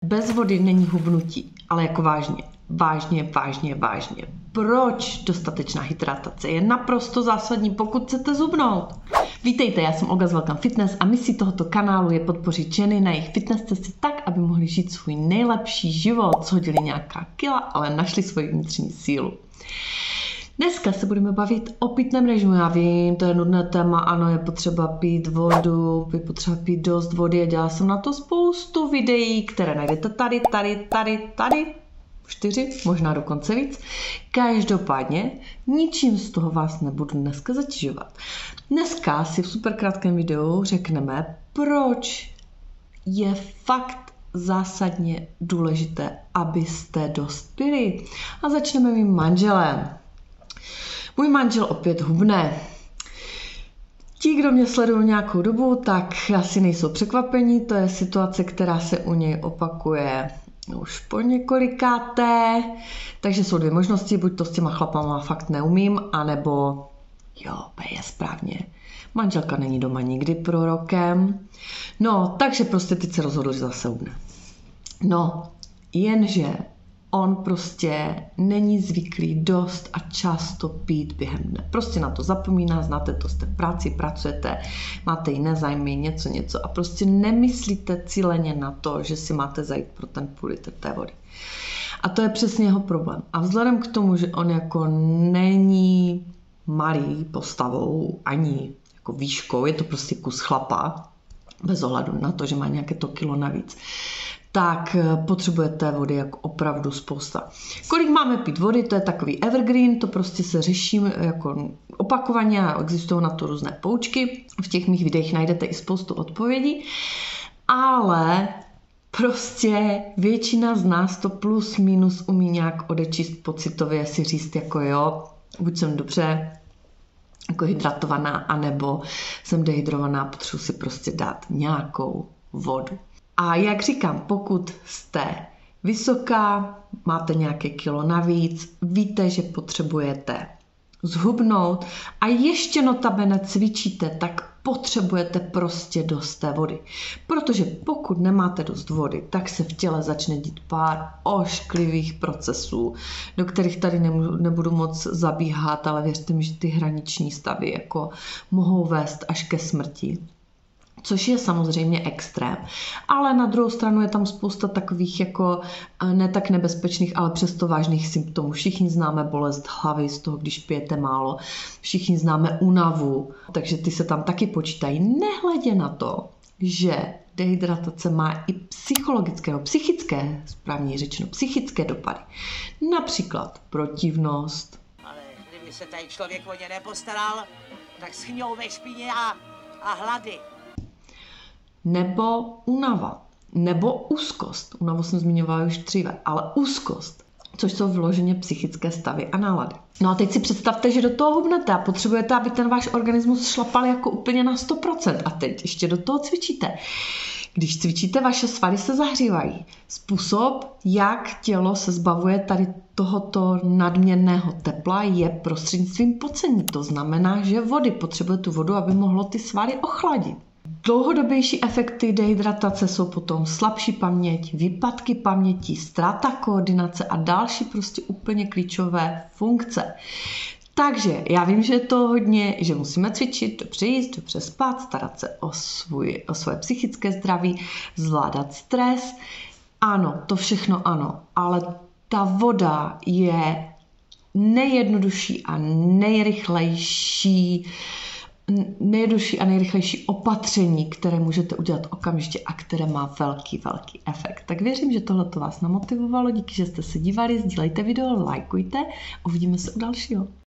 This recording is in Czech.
Bez vody není hubnutí, ale jako vážně. Vážně. Proč dostatečná hydratace je naprosto zásadní, pokud chcete zhubnout? Vítejte, já jsem Olga z Welcome Fitness a misí tohoto kanálu je podpořit ženy na jejich fitness cestě tak, aby mohly žít svůj nejlepší život, shodili nějaká kila, ale našli svoji vnitřní sílu. Dneska se budeme bavit o pitném režimu. Já vím, to je nudné téma, ano, je potřeba pít vodu, je potřeba pít dost vody a dělala jsem na to spoustu videí, které najdete tady, 4, možná dokonce víc. Každopádně ničím z toho vás nebudu dneska zatěžovat. Dneska si v super krátkém videu řekneme, proč je fakt zásadně důležité, abyste dost pili. A začneme mým manželem. Můj manžel opět hubne. Ti, kdo mě sledují nějakou dobu, tak asi nejsou překvapení. To je situace, která se u něj opakuje už po několikáté. Takže jsou dvě možnosti, buď to s těma chlapama fakt neumím, anebo jo, je správně. Manželka není doma nikdy prorokem. No, takže prostě teď se rozhodl, že zase hubne. No, jenže on prostě není zvyklý dost a často pít během dne. Prostě na to zapomíná, znáte to, jste v práci, pracujete, máte jiné zájmy, něco a prostě nemyslíte cíleně na to, že si máte zajít pro ten půl litr té vody. A to je přesně jeho problém. A vzhledem k tomu, že on jako není malý postavou, ani jako výškou, je to prostě kus chlapa, bez ohledu na to, že má nějaké to kilo navíc, tak potřebujete vody jako opravdu spousta. Kolik máme pít vody, to je takový evergreen, to prostě se řeší jako opakovaně a existují na to různé poučky. V těch mých videích najdete i spoustu odpovědí, ale prostě většina z nás to plus minus umí nějak odečíst pocitově, si říct jako jo, buď jsem dobře jako hydratovaná, anebo jsem dehydrovaná, potřebuji si prostě dát nějakou vodu. A jak říkám, pokud jste vysoká, máte nějaké kilo navíc, víte, že potřebujete zhubnout a ještě notabene cvičíte, tak potřebujete prostě dost té vody. Protože pokud nemáte dost vody, tak se v těle začne dít pár ošklivých procesů, do kterých tady nebudu moc zabíhat, ale věřte mi, že ty hraniční stavy jako mohou vést až ke smrti. Což je samozřejmě extrém. Ale na druhou stranu je tam spousta takových jako ne tak nebezpečných, ale přesto vážných symptomů. Všichni známe bolest hlavy z toho, když pijete málo. Všichni známe únavu, takže ty se tam taky počítají. Nehledě na to, že dehydratace má i psychické, správně řečeno, psychické dopady. Například protivnost. Ale kdyby se tady člověk o ně nepostaral, tak schňou ve špíně a hlady. Nebo únava, nebo úzkost. Únavu jsem zmiňovala už dříve, ale úzkost, což jsou vyloženě psychické stavy a nálady. No a teď si představte, že do toho hubnete a potřebujete, aby ten váš organismus šlapal jako úplně na 100%. A teď ještě do toho cvičíte. Když cvičíte, vaše svaly se zahřívají. Způsob, jak tělo se zbavuje tady tohoto nadměrného tepla, je prostřednictvím pocení. To znamená, že potřebuje tu vodu, aby mohlo ty svaly ochladit. Dlouhodobější efekty dehydratace jsou potom slabší paměť, výpadky paměti, ztráta koordinace a další prostě úplně klíčové funkce. Takže já vím, že je to hodně, že musíme cvičit, dobře jíst, dobře spát, starat se o svoje psychické zdraví, zvládat stres. Ano, to všechno ano, ale ta voda je nejjednodušší a nejrychlejší opatření, které můžete udělat okamžitě a které má velký efekt. Tak věřím, že tohle to vás namotivovalo. Díky, že jste se dívali, sdílejte video, lajkujte. Uvidíme se u dalšího.